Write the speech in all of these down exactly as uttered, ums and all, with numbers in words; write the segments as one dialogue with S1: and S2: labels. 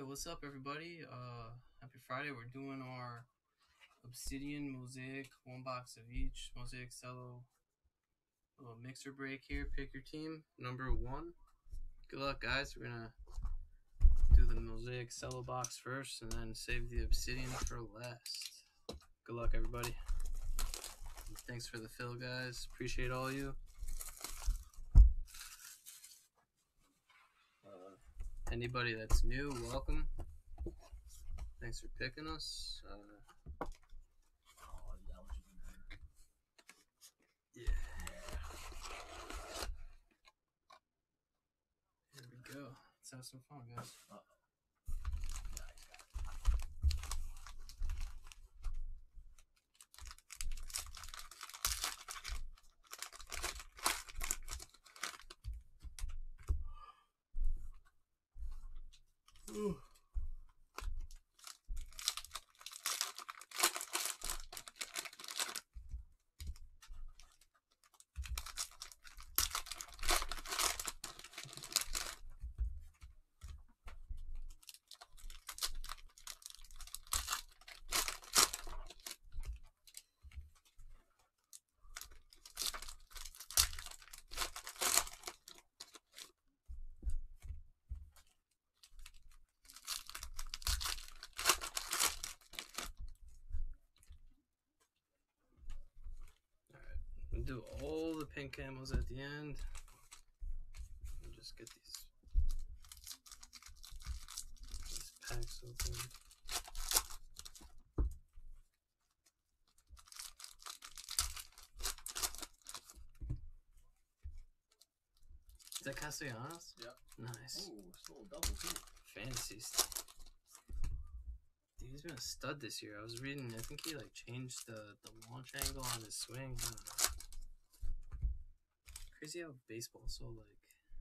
S1: what's up, everybody? Uh, happy Friday. We're doing our Obsidian Mosaic, one box of each. Mosaic Cello, little mixer break here. Pick your team, number one. Good luck, guys. We're gonna do the Mosaic Cello box first and then save the Obsidian for last. Good luck, everybody. Thanks for the fill, guys. Appreciate all you. Uh, anybody that's new, welcome. Thanks for picking us. Uh, yeah. Here we go. Let's have some fun, guys. Ooh. We'll do all the pink camos at the end. And just get these, these packs open. Is that Castellanos?
S2: Yep.
S1: Nice.
S2: Oh, still a double too.
S1: Fantasy stuff. Dude, he's been a stud this year. I was reading, I think he like changed the, the launch angle on his swing. I don't know. Crazy how baseball's so like,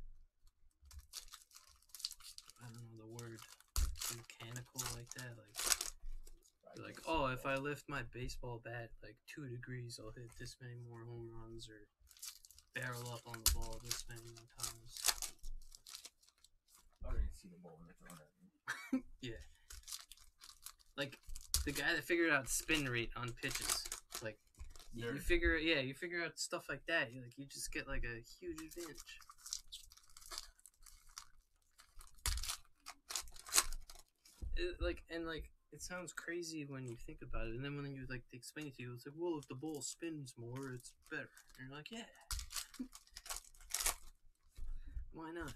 S1: I don't know the word, mechanical like that. Like, you're like, oh, if I lift my baseball bat like two degrees, I'll hit this many more home runs or barrel up on the ball this many more times.
S2: I didn't see the ball when they throw it at me.
S1: Yeah. Like, the guy that figured out spin rate on pitches. Like,
S2: Nerd.
S1: you figure, yeah, you figure out stuff like that. You like, you just get like a huge advantage. It, like, and like, it sounds crazy when you think about it, and then when you like they explain it to you, it's like, well, if the ball spins more, it's better. And you're like, yeah. Why not?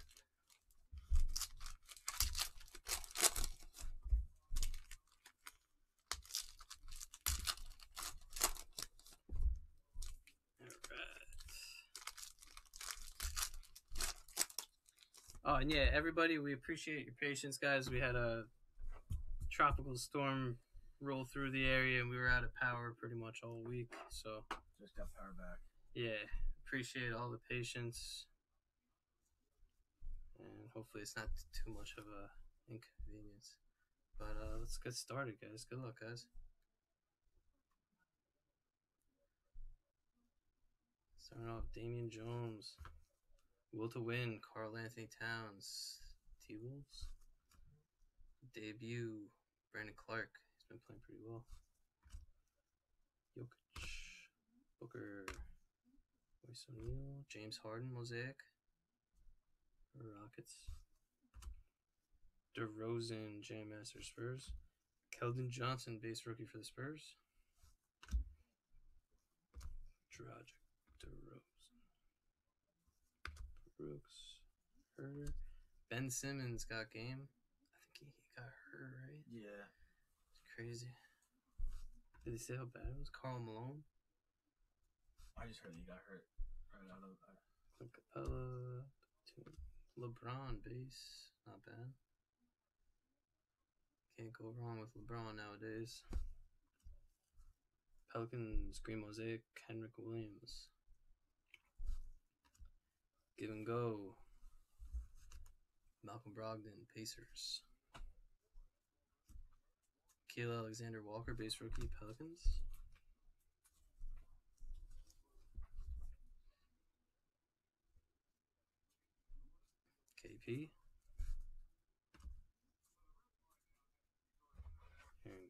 S1: Oh, and yeah, everybody, we appreciate your patience, guys. We had a tropical storm roll through the area, and we were out of power pretty much all week. So
S2: Just got power back.
S1: yeah, appreciate all the patience, and hopefully it's not too much of a inconvenience. But uh, let's get started, guys. Good luck, guys. Starting off, Damian Jones. Will to win, Carl Anthony Towns. T-Wolves. Debut, Brandon Clark. He's been playing pretty well. Jokic. Booker. Royce O'Neal. James Harden, Mosaic. Rockets. DeRozan, Jam Master Spurs. Keldon Johnson, base rookie for the Spurs. Dragic, DeRozan. Brooks. Herder. Ben Simmons got game. I think he, he got hurt, right?
S2: Yeah.
S1: It's crazy. Did he say how bad it was? Karl Malone?
S2: I just heard he got hurt right out of uh,
S1: Clint Capella. LeBron base. Not bad. Can't go wrong with LeBron nowadays. Pelicans, Green Mosaic, Henrik Williams. Give and go. Malcolm Brogdon, Pacers. Keel Alexander Walker, base rookie, Pelicans. K P.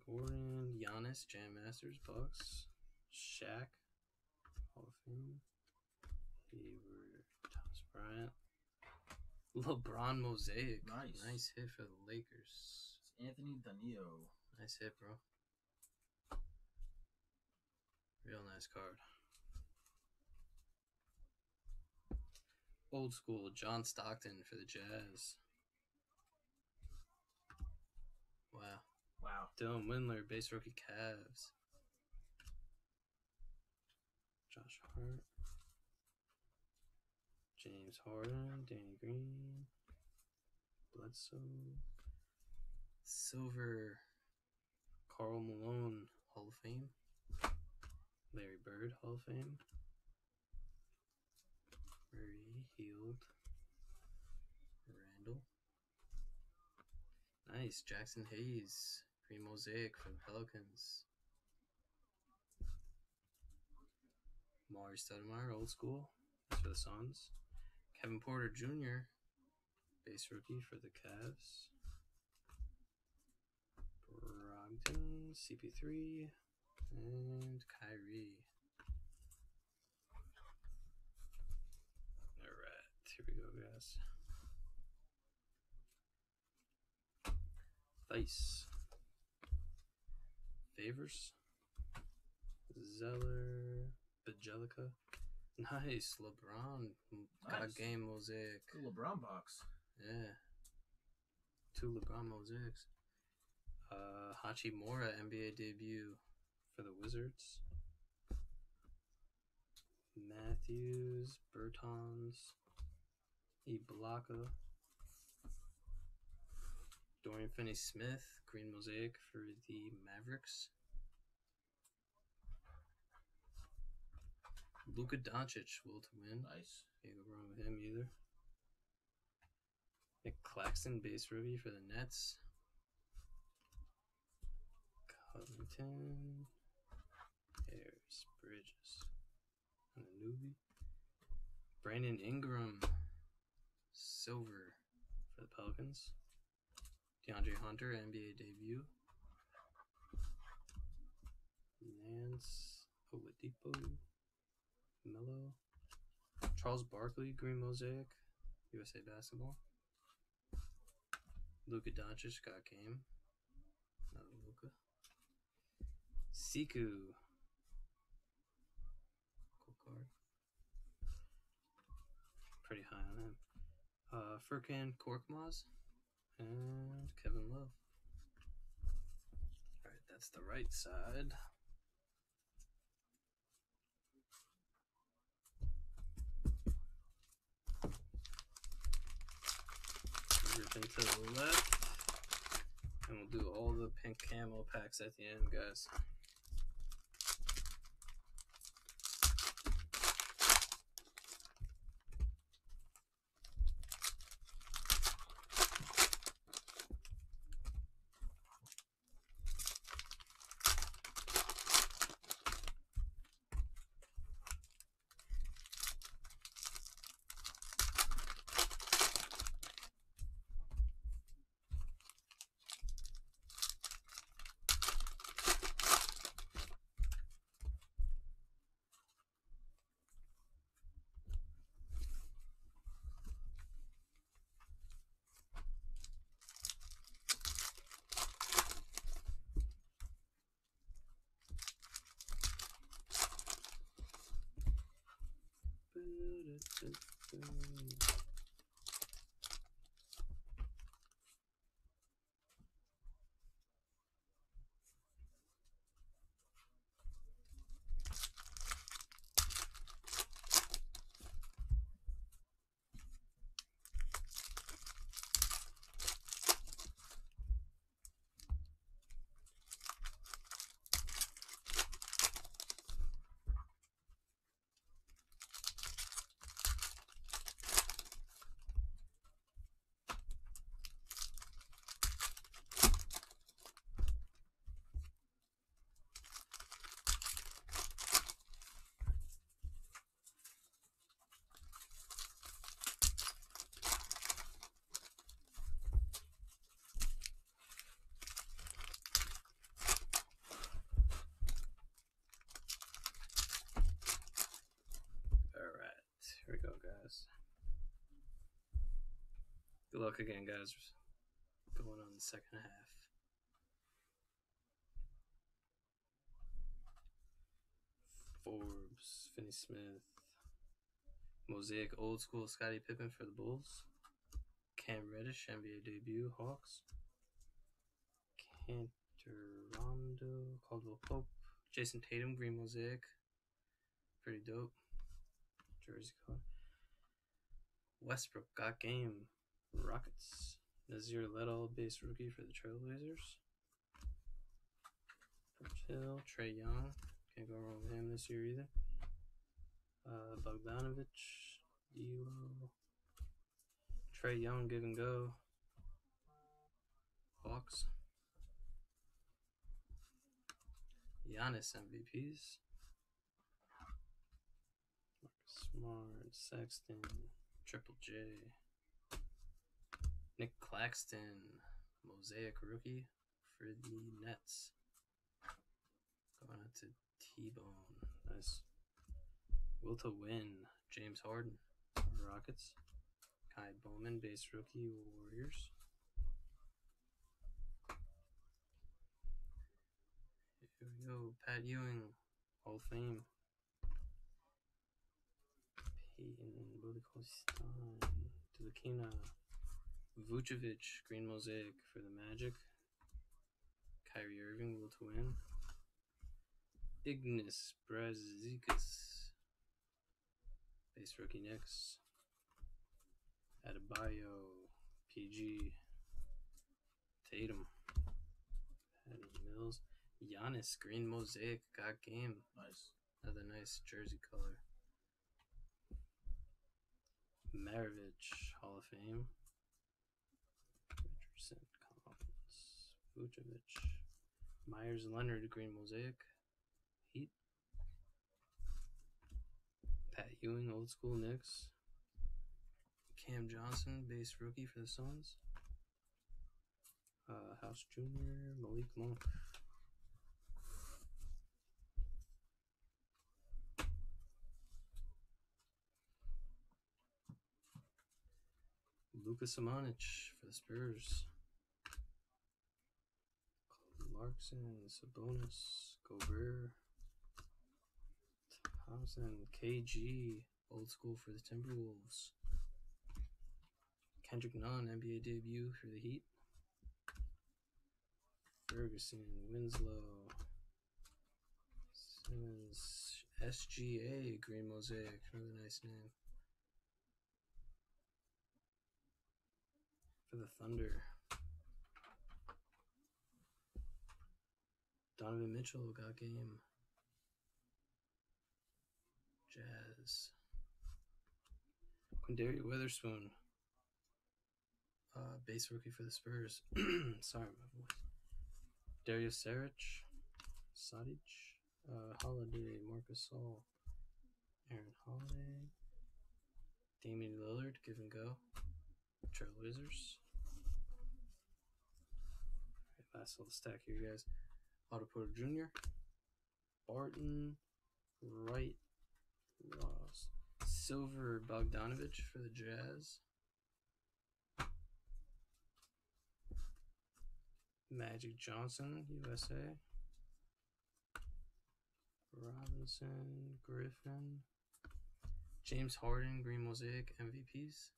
S1: Jordan, Giannis, Jam Masters, Bucks, Shaq, Hall of Fame, Hayward, Thomas Bryant, LeBron Mosaic.
S2: Nice.
S1: Nice hit for the Lakers.
S2: It's Anthony Danilo.
S1: Nice hit, bro. Real nice card. Old school, John Stockton for the Jazz. Wow.
S2: Wow.
S1: Dylan Windler, base rookie Cavs. Josh Hart. James Harden, Danny Green. Bledsoe. Silver, Karl Malone, Hall of Fame. Larry Bird, Hall of Fame. Murray, Healed. Randall. Nice. Jackson Hayes. Green Mosaic for the Pelicans. Maury Stoudemire, old school. That's for the Suns. Kevin Porter Junior Base rookie for the Cavs. Brogdon, C P three, and Kyrie. Alright, here we go, guys. Vice. Favors. Zeller. Bajelica. Nice. LeBron. Got
S2: Nice.
S1: game mosaic.
S2: The LeBron box.
S1: Yeah. Two LeBron mosaics. Uh, Hachimura, N B A debut for the Wizards. Matthews, Bertans, Ibaka, Dorian Finney-Smith, green mosaic for the Mavericks. Luka Doncic, will to win.
S2: Nice.
S1: Can't go wrong with him either. Nick Claxton, base rookie for the Nets. Covington, Harris, Bridges, and the newbie. Brandon Ingram, silver for the Pelicans. DeAndre Hunter, N B A debut. Nance, Oladipo, Melo. Charles Barkley, green mosaic, U S A Basketball. Luka Doncic got game. Not Luka. Siku. Cool card. Pretty high on him. Uh, Furkan Korkmaz and Kevin Love. Alright, that's the right side. Rip into the left. And we'll do all the pink camo packs at the end, guys. Good luck again, guys. Going on the second half. Forbes, Finney Smith, Mosaic Old School Scottie Pippen for the Bulls, Cam Reddish N B A debut Hawks, Cantor Rondo, Caldwell Pope, Jason Tatum Green Mosaic, pretty dope, jersey color. Westbrook got game, Rockets, Nazir Little base rookie for the Trailblazers, Hill, Trae Young. Can't go wrong with him this year either. Uh, Bogdanovich, D'Lo, Trae Young, give and go. Hawks. Giannis M V Ps. Marcus Smart, Sexton, Triple J. Nick Claxton, Mosaic rookie for the Nets. Going out to T-Bone. Nice. Will to win. James Harden. Rockets. Kai Bowman, base rookie, Warriors. Here we go. Pat Ewing, Hall of Fame. Peyton, Bodikostan, Tilakina, Vucevic, green mosaic for the Magic. Kyrie Irving, will to win. Ignis Brazzikas, base rookie Knicks. Adebayo, P G, Tatum, Patty Mills, Giannis, green mosaic, got game.
S2: Nice.
S1: Another nice jersey color. Maravich, Hall of Fame. Richardson, Collins, Vucevic, Myers Leonard, green mosaic, Heat. Pat Ewing, old school Knicks. Cam Johnson, base rookie for the Suns. Uh, House Junior, Malik Monk. Luka Samanic for the Spurs. Clarkson, Sabonis, Gobert, Thompson, K G, old school for the Timberwolves. Kendrick Nunn, N B A debut for the Heat. Ferguson, Winslow, Simmons, S G A, green mosaic, another nice name. For the Thunder. Donovan Mitchell got game. Jazz. Quinndary Weatherspoon. Uh, base rookie for the Spurs. Sorry, my voice. Darius Saric. Sadic. Uh, Holiday. Marcus Gasol. Aaron Holiday. Damian Lillard. Give and go. Trailblazers. Right, last little stack here, guys. Otto Porter Junior Barton, Wright, Ross, Silver Bogdanovich for the Jazz. Magic Johnson, U S A. Robinson, Griffin, James Harden, green mosaic, M V Ps.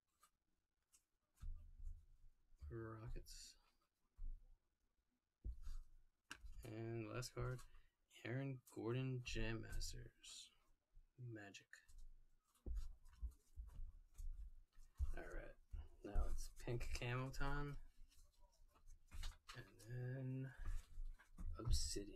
S1: Rockets. And last card, Aaron Gordon, Jam Masters, Magic. Alright, now it's pink camo time. And then Obsidian.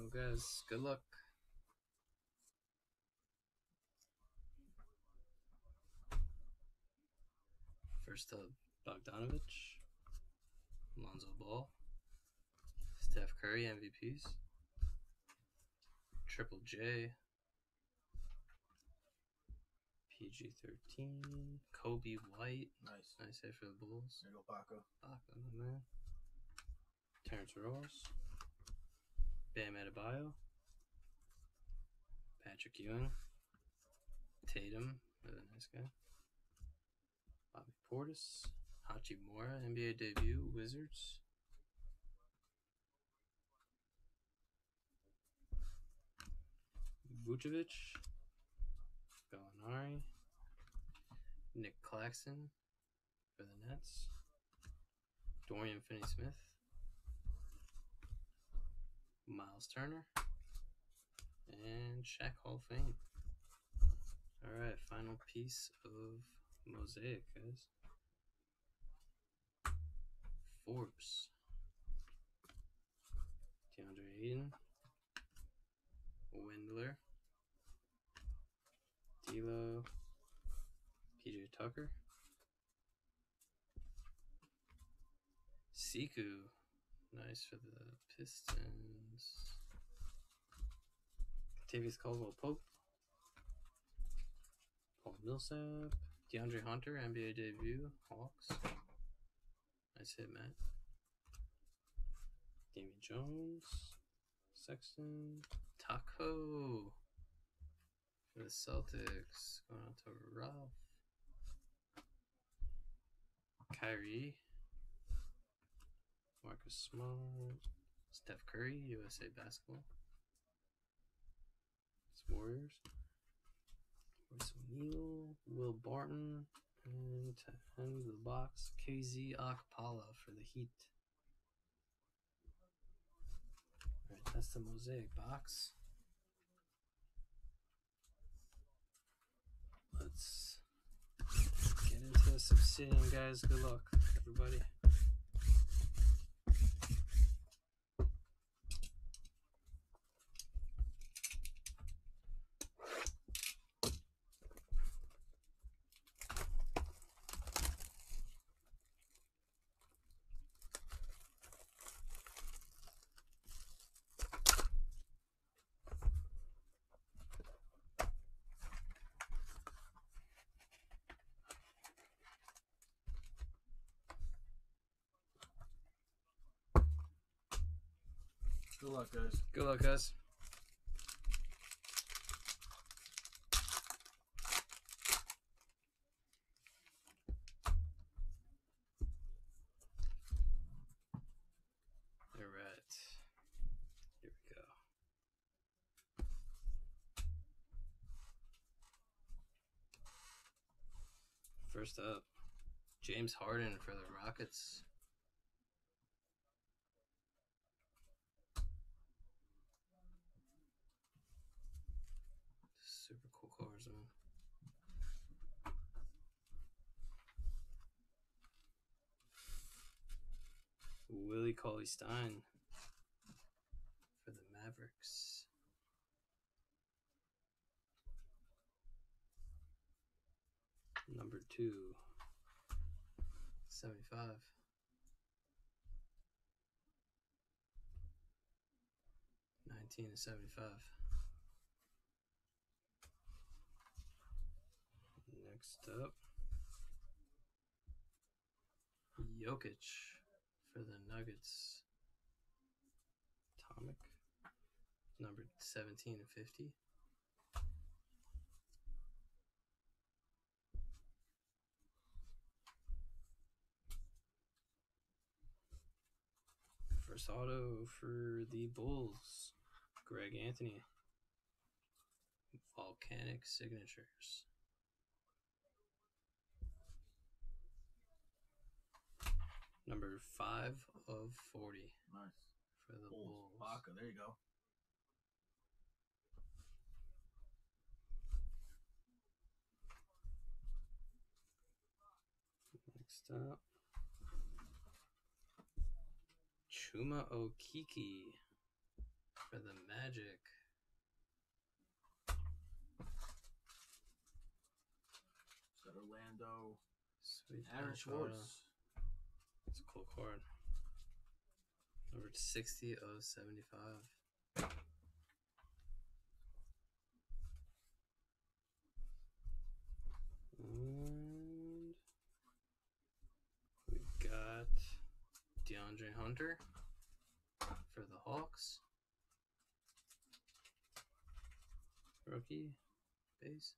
S1: guys. Good luck. First up, Bogdanovich, Lonzo Ball, Steph Curry M V Ps, Triple J, P G thirteen, Kobe White.
S2: Nice.
S1: Nice hit for the Bulls.
S2: There you go, Baca.
S1: Baca, my man. Terrence Ross, Bam Adebayo, Patrick Ewing, Tatum, really nice guy. Bobby Portis, Hachimura, N B A debut, Wizards. Vucevic, Gallinari, Nick Claxton for the Nets, Dorian Finney-Smith, Miles Turner, and Shaq Hall of Fame. All right, final piece of Mosaic, guys. Forbes, DeAndre Ayton, Wendler, D'Lo, P J Tucker, Siku, nice for the Pistons, Tavius Caldwell-Pope, Paul Millsap, DeAndre Hunter, N B A debut, Hawks. Nice hit, Matt. Damian Jones, Sexton, Taco for the Celtics. Going out to Ralph. Kyrie, Marcus Smart, Steph Curry, U S A Basketball. It's Warriors. Royce O'Neal, Will Barton, and to end the box, K Z Okpala for the Heat. Alright, that's the Mosaic box. Let's get into this Obsidian, guys. Good luck, everybody.
S2: Good luck, guys.
S1: Good luck, guys. All right. Here we go. First up, James Harden for the Rockets. Super cool colors, man. Willie Cauley-Stein for the Mavericks. Number two, seventy-five. nineteen to seventy-five. Next up, Jokic for the Nuggets. Atomic, number seventeen and fifty. First auto for the Bulls, Greg Anthony. Volcanic Signatures. Number five of forty.
S2: Nice.
S1: For the
S2: Bulls.
S1: Bulls.
S2: Baca, there you go.
S1: Next up, Chuma Okeke For the Magic.
S2: Got Orlando.
S1: Sweet.
S2: Aaron Schwartz.
S1: That's a cool card. Number sixty of seventy-five. And we got DeAndre Hunter for the Hawks. Rookie base.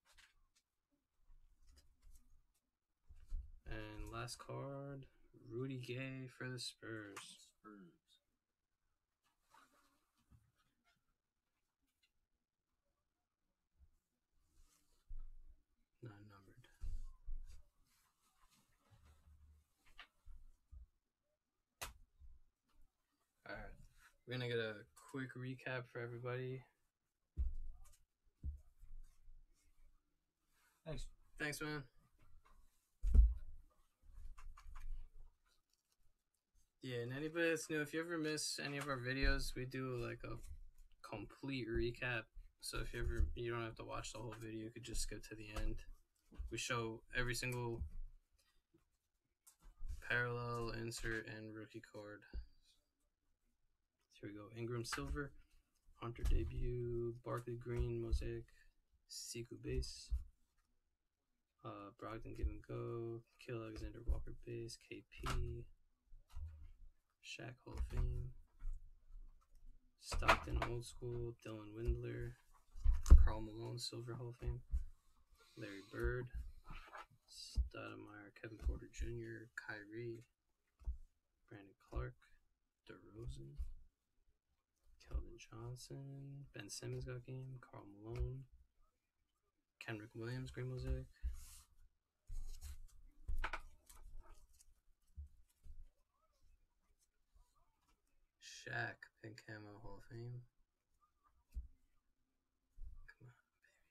S1: And last card, Rudy Gay for the Spurs.
S2: Spurs.
S1: Not numbered. Alright. We're gonna get a quick recap for everybody.
S2: Thanks.
S1: Thanks, man. Yeah, and anybody that's new, if you ever miss any of our videos, we do like a complete recap. So if you ever, you don't have to watch the whole video, you could just skip to the end. We show every single parallel, insert, and rookie card. Here we go. Ingram Silver, Hunter debut, Barkley Green, Mosaic, Siku base, uh, Brogdon give and go, Kill Alexander Walker base, K P, Shaq Hall of Fame, Stockton Old School, Dylan Windler, Karl Malone Silver Hall of Fame, Larry Bird, Stoudemire, Kevin Porter Junior, Kyrie, Brandon Clark, DeRozan, Keldon Johnson, Ben Simmons got game, Karl Malone, Kenrick Williams, Green Mosaic, Shaq, Pink Camo Hall of Fame. Come on,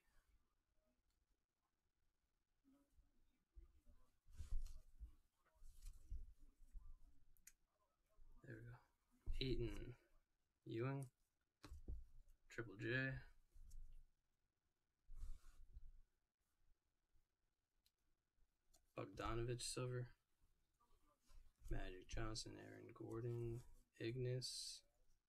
S1: baby. There we go. Ayton, Ewing, Triple J, Bogdanovich Silver, Magic Johnson, Aaron Gordon, Ignis,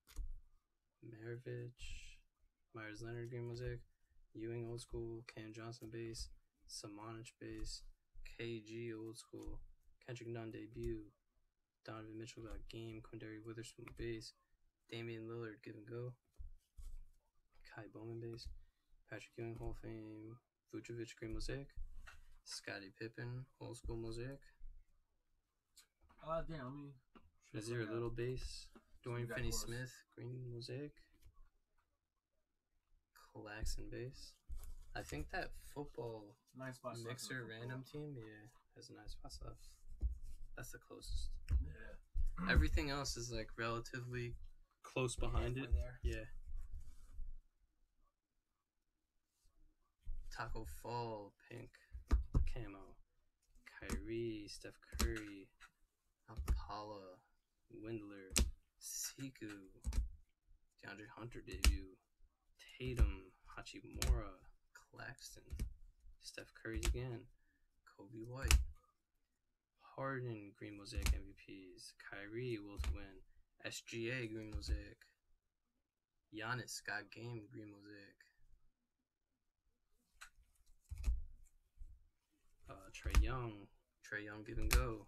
S1: Maravich, Myers Leonard Green Mosaic, Ewing Old School, Cam Johnson base, Samanich base, K G Old School, Kendrick Nunn debut, Donovan Mitchell got game, Quindary Witherspoon base, Damian Lillard give and go, Kai Bowman base, Patrick Ewing Hall of Fame, Vucevic Green Mosaic, Scottie Pippen Old School Mosaic,
S2: Uh, damn, let me.
S1: Nazir Little base, Dorian
S2: got
S1: Finney
S2: yours.
S1: Smith Green Mosaic, Claxton base. I think that football
S2: Nine spots. left
S1: mixer
S2: in the
S1: random
S2: football.
S1: team, yeah, has nine spots left. That's the closest.
S2: Yeah.
S1: Everything else is like relatively close behind it.
S2: Halfway there.
S1: Yeah. Taco Fall, pink, camo, Kyrie, Steph Curry, Apala, Windler, Siku, DeAndre Hunter debut, Tatum, Hachimura, Claxton, Steph Curry again, Kobe White, Harden Green Mosaic M V Ps, Kyrie will to win, S G A Green Mosaic, Giannis got game Green Mosaic, uh, Trey Young, Trey Young give and go,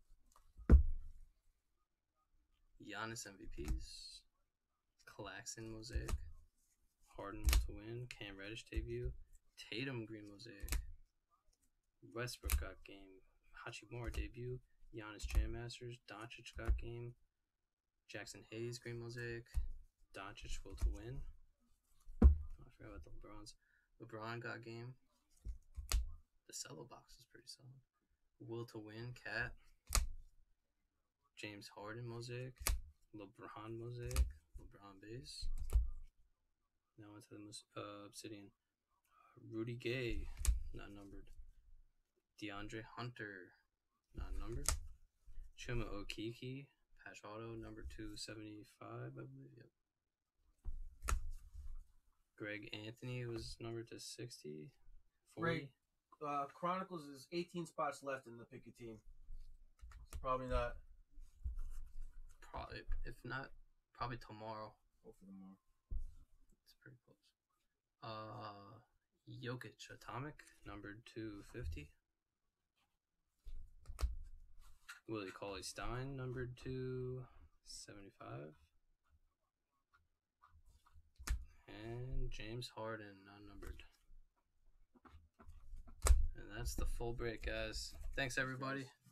S1: Giannis M V Ps, Claxton Mosaic, Harden will to win, Cam Reddish debut, Tatum Green Mosaic, Westbrook got game, Hachimura debut, Giannis Jam Masters, Doncic got game, Jackson Hayes Green Mosaic, Doncic will to win. Oh, I forgot about the LeBrons. LeBron got game. The cello box is pretty solid. Will to win, Cat. James Harden Mosaic, LeBron Mosaic, LeBron base. Now into the mus- uh, Obsidian. Uh, Rudy Gay, not numbered. DeAndre Hunter, not numbered. Chuma Okeke, patch auto, number two seventy-five, I believe. Yep. Greg Anthony was numbered to sixty. forty.
S2: Greg uh, Chronicles is eighteen spots left in the pick your team. Probably not.
S1: Probably, if not, probably tomorrow.
S2: Hopefully tomorrow.
S1: It's pretty close. Uh, Jokic Atomic numbered to fifty. Willie Cauley Stein numbered to seventy-five. And James Harden unnumbered. And that's the full break, guys. Thanks, everybody.